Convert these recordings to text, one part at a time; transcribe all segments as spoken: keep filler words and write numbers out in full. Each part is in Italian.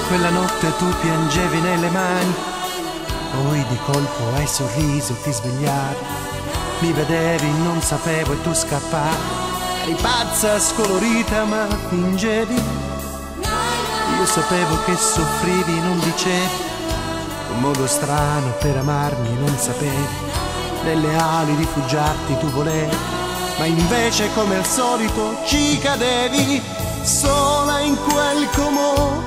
Quella notte tu piangevi nelle mani, poi di colpo hai sorriso e ti svegliavi. Mi vedevi, non sapevo e tu scappavi. Eri pazza, scolorita ma fingevi. Io sapevo che soffrivi, non dicevi. Un modo strano per amarmi non sapevi. Nelle ali rifugiarti tu volevi, ma invece come al solito ci cadevi. Sola in quel comò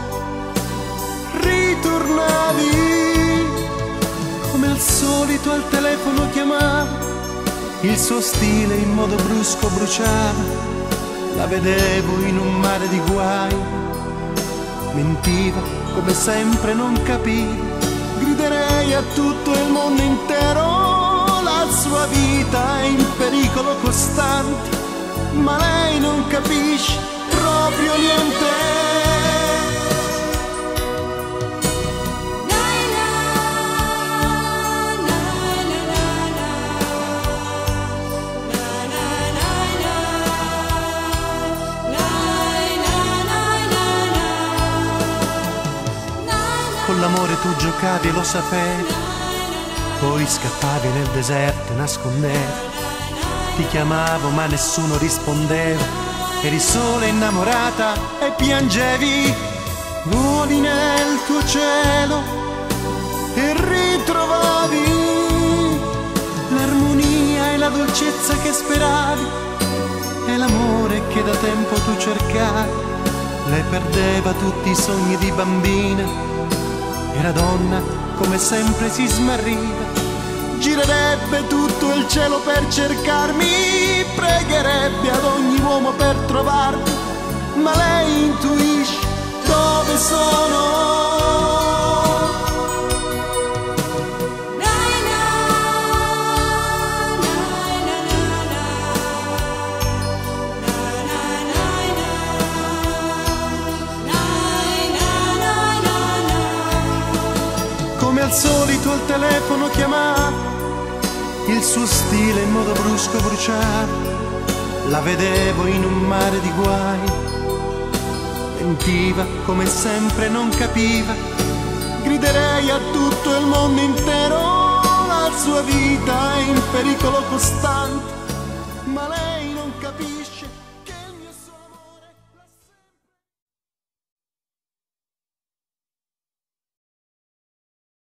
ritornavi, come al solito al telefono chiamavi. Il suo stile in modo brusco bruciava, la vedevo in un mare di guai. Mentiva, come sempre non capiva. Griderei a tutto il mondo intero, la sua vita è in pericolo costante, ma lei non capisce proprio niente. Con l'amore tu giocavi e lo sapevi, poi scappavi nel deserto e nascondevi. Ti chiamavo ma nessuno rispondeva, eri sola innamorata e piangevi. Voli nel tuo cielo e ritrovavi l'armonia e la dolcezza che speravi, e l'amore che da tempo tu cercavi. Lei perdeva tutti i sogni di bambina, era donna, come sempre si smarriva. Girerebbe tutto il cielo per cercarmi, pregherebbe ad ogni uomo per trovarmi, ma lei intuisce dove sono. Come al solito al telefono chiamava, il suo stile in modo brusco bruciava, la vedevo in un mare di guai. Mentiva, come sempre non capiva. Griderei a tutto il mondo intero, la sua vita è in pericolo costante,